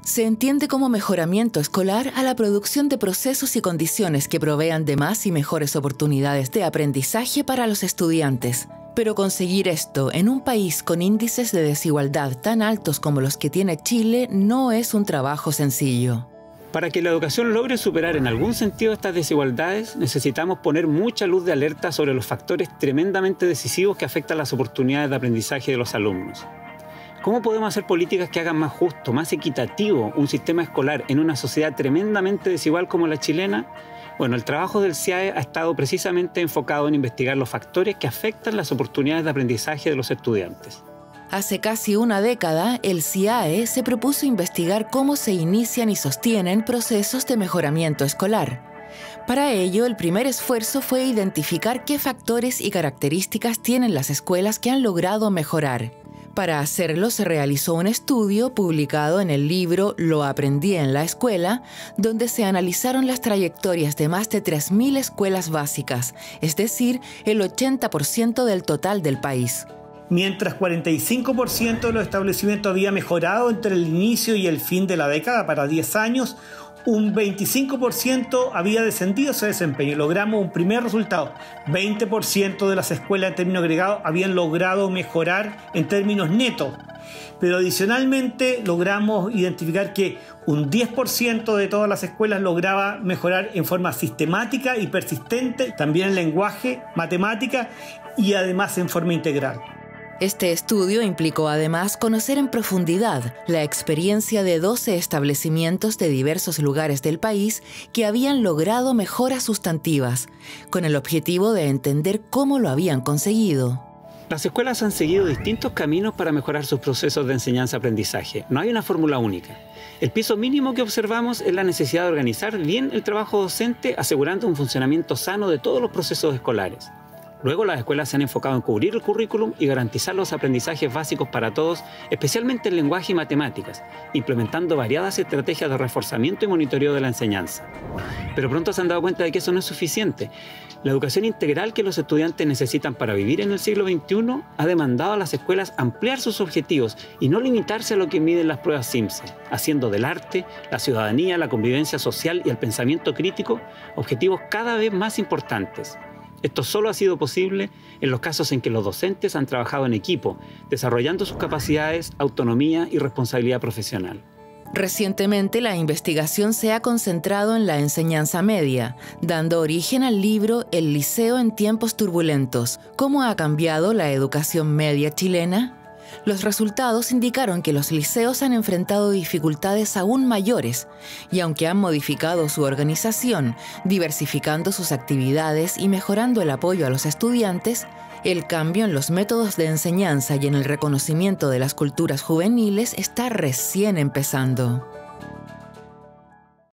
Se entiende como mejoramiento escolar a la producción de procesos y condiciones que provean de más y mejores oportunidades de aprendizaje para los estudiantes. Pero conseguir esto en un país con índices de desigualdad tan altos como los que tiene Chile no es un trabajo sencillo. Para que la educación logre superar en algún sentido estas desigualdades, necesitamos poner mucha luz de alerta sobre los factores tremendamente decisivos que afectan las oportunidades de aprendizaje de los alumnos. ¿Cómo podemos hacer políticas que hagan más justo, más equitativo un sistema escolar en una sociedad tremendamente desigual como la chilena? Bueno, el trabajo del CIAE ha estado precisamente enfocado en investigar los factores que afectan las oportunidades de aprendizaje de los estudiantes. Hace casi una década, el CIAE se propuso investigar cómo se inician y sostienen procesos de mejoramiento escolar. Para ello, el primer esfuerzo fue identificar qué factores y características tienen las escuelas que han logrado mejorar. Para hacerlo, se realizó un estudio publicado en el libro Lo aprendí en la escuela, donde se analizaron las trayectorias de más de 3.000 escuelas básicas, es decir, el 80% del total del país. Mientras 45% de los establecimientos había mejorado entre el inicio y el fin de la década para 10 años, un 25% había descendido ese desempeño. Logramos un primer resultado. 20% de las escuelas en términos agregados habían logrado mejorar en términos netos. Pero adicionalmente logramos identificar que un 10% de todas las escuelas lograba mejorar en forma sistemática y persistente, también en lenguaje, matemática y además en forma integral. Este estudio implicó además conocer en profundidad la experiencia de 12 establecimientos de diversos lugares del país que habían logrado mejoras sustantivas, con el objetivo de entender cómo lo habían conseguido. Las escuelas han seguido distintos caminos para mejorar sus procesos de enseñanza-aprendizaje. No hay una fórmula única. El piso mínimo que observamos es la necesidad de organizar bien el trabajo docente, asegurando un funcionamiento sano de todos los procesos escolares. Luego, las escuelas se han enfocado en cubrir el currículum y garantizar los aprendizajes básicos para todos, especialmente en lenguaje y matemáticas, implementando variadas estrategias de reforzamiento y monitoreo de la enseñanza. Pero pronto se han dado cuenta de que eso no es suficiente. La educación integral que los estudiantes necesitan para vivir en el siglo XXI ha demandado a las escuelas ampliar sus objetivos y no limitarse a lo que miden las pruebas Simpson, haciendo del arte, la ciudadanía, la convivencia social y el pensamiento crítico objetivos cada vez más importantes. Esto solo ha sido posible en los casos en que los docentes han trabajado en equipo, desarrollando sus capacidades, autonomía y responsabilidad profesional. Recientemente, la investigación se ha concentrado en la enseñanza media, dando origen al libro El liceo en tiempos turbulentos. ¿Cómo ha cambiado la educación media chilena? Los resultados indicaron que los liceos han enfrentado dificultades aún mayores y aunque han modificado su organización, diversificando sus actividades y mejorando el apoyo a los estudiantes, el cambio en los métodos de enseñanza y en el reconocimiento de las culturas juveniles está recién empezando.